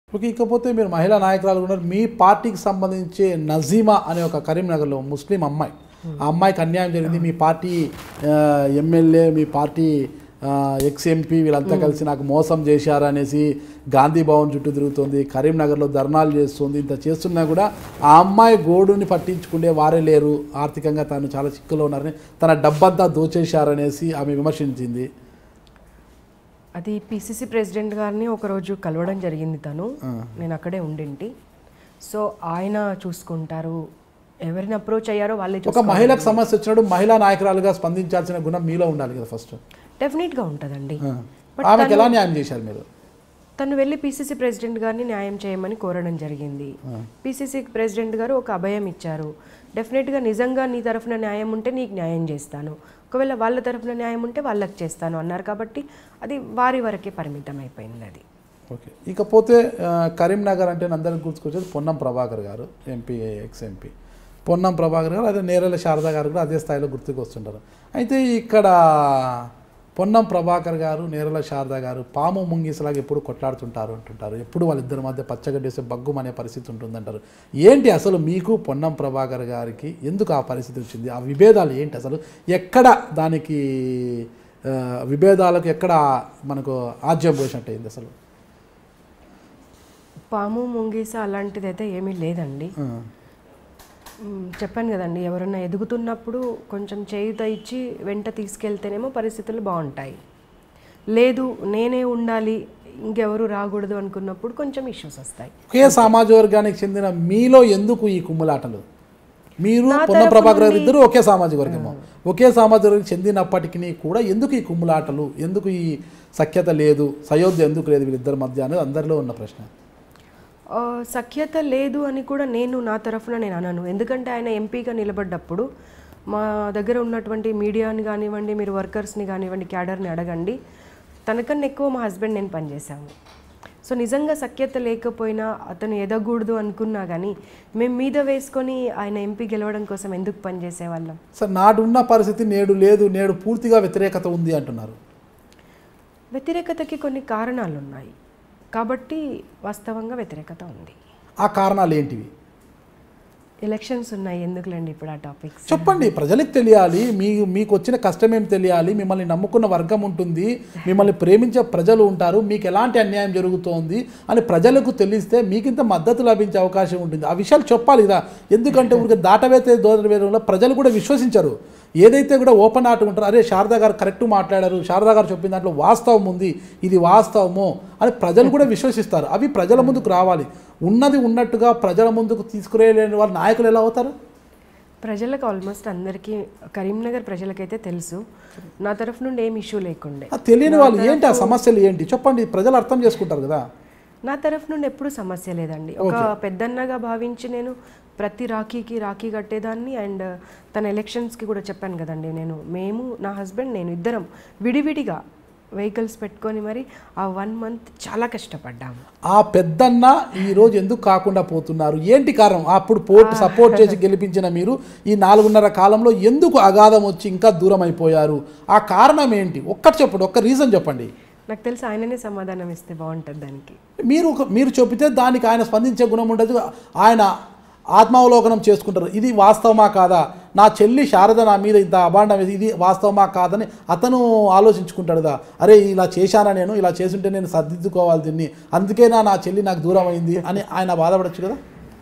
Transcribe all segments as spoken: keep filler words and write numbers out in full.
Okay. ఇకపోతే మీరు మహిళా నాయకురాలు ఉన్నారు. మీ పార్టీకి సంబంధించి నజీమా అనే ఒక కరీంనగర్లో ముస్లిం అమ్మాయి, ఆ అమ్మాయికి అన్యాయం జరిగింది. మీ పార్టీ ఎమ్మెల్యే, మీ పార్టీ ఎక్స్ ఎంపీ వీళ్ళంతా కలిసి నాకు మోసం చేశారనేసి గాంధీ భవన్ చుట్టూ తిరుగుతుంది, కరీంనగర్లో ధర్నాలు చేస్తుంది. ఇంత చేస్తున్నా కూడా ఆ అమ్మాయి గోడుని పట్టించుకునే వారే లేరు. ఆర్థికంగా తను చాలా చిక్కులో ఉన్నారని, తన డబ్బంతా దోచేశారనేసి ఆమె విమర్శించింది. అది పిసిసి ప్రెసిడెంట్ గారిని ఒకరోజు కలవడం జరిగింది. తను నేను అక్కడే ఉండింటి. సో ఆయన చూసుకుంటారు, ఎవరిని అప్రోచ్ అయ్యారో వాళ్ళే. ఒక మహిళకు సమస్య వచ్చినప్పుడు మహిళా నాయకురాలుగా స్పందించాల్సిన గుణం మీలో ఉండాలి కదా ఫస్ట్. డెఫినెట్గా ఉంటుందండి. ఆమెకు ఎలా న్యాయం చేశారు మీరు? తను వెళ్ళి పిసిసి ప్రెసిడెంట్ గారిని న్యాయం చేయమని కోరడం జరిగింది. పిసిసి ప్రెసిడెంట్ గారు ఒక అభయం ఇచ్చారు. డెఫినెట్గా నిజంగా నీ తరఫున న్యాయం ఉంటే నీకు న్యాయం చేస్తాను, ఒకవేళ వాళ్ళ తరఫున న్యాయం ఉంటే వాళ్ళకి చేస్తాను అన్నారు. కాబట్టి అది వారి వరకే పరిమితం అయిపోయింది అది. ఓకే. ఇకపోతే కరీంనగర్ అంటే అందరికి గుర్తుకొచ్చేది Ponnam Prabhakar garu, MP, ex MP Ponnam Prabhakar garu. అదే నేరెల శారద గారు కూడా అదే స్థాయిలో గుర్తుకు వస్తుంటారు. అయితే ఇక్కడ పొన్నం ప్రభాకర్ గారు, నేరెల శారద గారు పాము ముంగిసలాగా ఎప్పుడు కొట్లాడుతుంటారు అంటుంటారు. ఎప్పుడు వాళ్ళిద్దరి మధ్య పచ్చగడ్డేసే బగ్గుం అనే పరిస్థితి ఉంటుందంటారు. ఏంటి అసలు మీకు పొన్నం ప్రభాకర్ గారికి ఎందుకు ఆ పరిస్థితి వచ్చింది? ఆ విభేదాలు ఏంటి అసలు? ఎక్కడ దానికి విభేదాలకు ఎక్కడ మనకు ఆజ్యం పోసినట్టు అయింది అసలు? పాము ముంగీస అలాంటిది అయితే ఏమీ లేదండి. చెప్పాను కదండి, ఎవరైనా ఎదుగుతున్నప్పుడు కొంచెం చేయుత ఇచ్చి వెంట తీసుకెళ్తేనేమో పరిస్థితులు బాగుంటాయి. లేదు నేనే ఉండాలి ఇంకెవరు రాకూడదు అనుకున్నప్పుడు కొంచెం ఇష్యూస్ వస్తాయి. ఒకే సామాజిక వర్గానికి చెందిన మీలో ఎందుకు ఈ కుమ్ములాటలు? మీరు పొన్నం ప్రభాకర్ గారు ఇద్దరు ఒకే సామాజిక వర్గము, ఒకే సామాజిక వర్గం చెందినప్పటికీ కూడా ఎందుకు ఈ కుమ్ములాటలు, ఎందుకు ఈ సఖ్యత లేదు, సయోధ్య ఎందుకు లేదు వీళ్ళిద్దరి మధ్య అనేది అందరిలో ఉన్న ప్రశ్న. సఖ్యత లేదు అని కూడా నేను నా తరఫున నేను అనను. ఎందుకంటే ఆయన ఎంపీగా నిలబడ్డప్పుడు మా దగ్గర ఉన్నటువంటి మీడియాని కానివ్వండి, మీరు వర్కర్స్ని కానివ్వండి, క్యాడర్ని అడగండి, తనకన్నా ఎక్కువ మా హస్బెండ్ నేను పనిచేశాము. సో నిజంగా సఖ్యత లేకపోయినా అతను ఎదగకూడదు అనుకున్నా కానీ మేము మీద వేసుకొని ఆయన ఎంపీ గెలవడం కోసం ఎందుకు పనిచేసేవాళ్ళం? సార్ నాడున్న పరిస్థితి నేడు లేదు, నేడు పూర్తిగా వ్యతిరేకత ఉంది అంటున్నారు. వ్యతిరేకతకి కొన్ని కారణాలు ఉన్నాయి కాబట్టి వాస్తవంగా వ్యతిరేకత ఉంది. ఆ కారణాలు ఏంటివి? ఎలక్షన్స్ ఉన్నాయి, ఎందుకులేండి ఇప్పుడు ఆ టాపిక్స్. చెప్పండి, ప్రజలకు తెలియాలి. మీ మీకు వచ్చిన కష్టం ఏం తెలియాలి. మిమ్మల్ని నమ్ముకున్న వర్గం ఉంటుంది, మిమ్మల్ని ప్రేమించే ప్రజలు ఉంటారు. మీకు ఎలాంటి అన్యాయం జరుగుతోంది అని ప్రజలకు తెలిస్తే మీకింత మద్దతు లభించే అవకాశం ఉంటుంది. ఆ విషయాలు చెప్పాలి కదా. ఎందుకంటే ఊరికి దాటవేతే దోదవేదంలో ప్రజలు కూడా విశ్వసించరు. ఏదైతే కూడా ఓపెన్ ఆట ఉంటారో, అరే శారదా గారు కరెక్ట్ మాట్లాడారు, శారదా గారు చెప్పిన దాంట్లో వాస్తవం ఉంది, ఇది వాస్తవమో అని ప్రజలు కూడా విశ్వసిస్తారు. అవి ప్రజల ముందుకు రావాలి. ఉన్నది ఉన్నట్టుగా ప్రజల ముందుకు తీసుకురేలేని వాళ్ళ నాయకులు ఎలా అవుతారు? ప్రజలకు ఆల్మోస్ట్ అందరికీ, కరీంనగర్ ప్రజలకైతే తెలుసు నా తరఫు నుండి ఏం ఇష్యూ లేకుండే. తెలియని వాళ్ళు ఏంటి, ఆ సమస్యలు ఏంటి చెప్పండి, ప్రజలు అర్థం చేసుకుంటారు కదా. నా తరఫు నుండి ఎప్పుడు సమస్య లేదండి. ఒక పెద్దన్నగా భావించి నేను ప్రతి రాఖీకి రాఖీ కట్టేదాన్ని. అండ్ తన ఎలక్షన్స్కి కూడా చెప్పాను కదండి, నేను మేము నా హస్బెండ్ నేను ఇద్దరం విడివిడిగా వెహికల్స్ పెట్టుకొని మరి ఆ వన్ మంత్ చాలా కష్టపడ్డాము. ఆ పెద్దన్న ఈరోజు ఎందుకు కాకుండా పోతున్నారు? ఏంటి కారణం? అప్పుడు పోటీ సపోర్ట్ చేసి గెలిపించిన మీరు ఈ నాలుగున్నర కాలంలో ఎందుకు అగాధం వచ్చి ఇంకా దూరం అయిపోయారు? ఆ కారణం ఏంటి? ఒక్కటి చెప్పండి, ఒక్క రీజన్ చెప్పండి. నాకు తెలిసి ఆయననే సమాధానం ఇస్తే బాగుంటుంది దానికి. మీరు మీరు చెబితే దానికి ఆయన స్పందించే గుణం ఉండదు. ఆయన ఆత్మావలోకనం చేసుకుంటారు. ఇది వాస్తవమా కాదా, నా చెల్లి శారద నా మీద ఇంత అభాండం, ఇది వాస్తవమా కాదని అతను ఆలోచించుకుంటాడు కదా. అరే ఇలా చేశానా, నేను ఇలా చేసుంటే నేను సర్దిద్దుకోవాలి దీన్ని, అందుకేనా నా చెల్లి నాకు దూరం అయింది అని ఆయన బాధపడచ్చు కదా.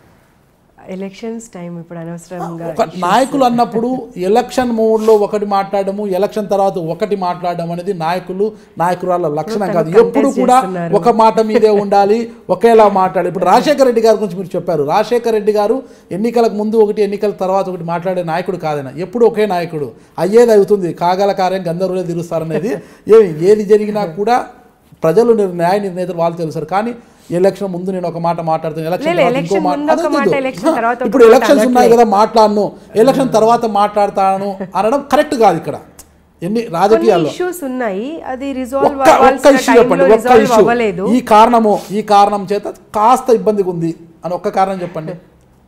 ఎలక్షన్స్ టైం ఇప్పుడు అనవసరంగా ఒక నాయకులు అన్నప్పుడు ఎలక్షన్ మూడ్లో ఒకటి మాట్లాడము, ఎలక్షన్ తర్వాత ఒకటి మాట్లాడడం అనేది నాయకులు నాయకురాల లక్షణం కాదు. ఎప్పుడు కూడా ఒక మాట మీదే ఉండాలి, ఒకేలా మాట్లాడాలి. ఇప్పుడు రాజశేఖర రెడ్డి గారి గురించి మీరు చెప్పారు. రాజశేఖర రెడ్డి గారు ఎన్నికలకు ముందు ఒకటి, ఎన్నికల తర్వాత ఒకటి మాట్లాడే నాయకుడు కాదైనా, ఎప్పుడు ఒకే నాయకుడు. అయ్యేది అవుతుంది, కాగల కార్యం గంధర్వులే తిరుస్తారనేది. ఏమి ఏది జరిగినా కూడా ప్రజలు న్యాయ నిర్ణేతలు వాళ్ళు తెలుస్తారు. కానీ ఎలక్షన్ ముందు నేను ఒక మాట మాట్లాడుతాను, ఎలక్షన్ ఇంకో మాట. ఇప్పుడు ఎలక్షన్స్ ఉన్నాయి కదా మాట్లాడను, ఎలక్షన్ తర్వాత మాట్లాడతాను అనడం కరెక్ట్ కాదు. ఇక్కడ ఎన్ని రాజకీయాల్లో ఇష్యూస్ ఉన్నాయి, అది రిజాల్వ్ ఒక్క ఇష్యూ చెప్పండి, ఒక్క ఇష్యూ ఈ కారణము ఈ కారణం చేత కాస్త ఇబ్బందిగా ఉంది అని ఒక్క కారణం చెప్పండి.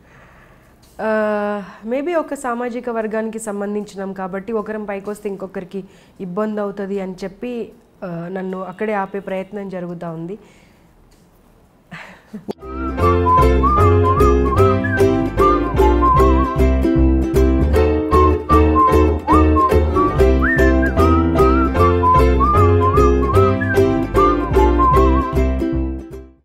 మేబీ ఒక సామాజిక వర్గానికి సంబంధించినాం కాబట్టి ఒకరం పైకి వస్తే ఇంకొకరికి ఇబ్బంది అవుతుంది అని చెప్పి నన్ను అక్కడే ఆపే ప్రయత్నం జరుగుతూ ఉంది. చేయండి.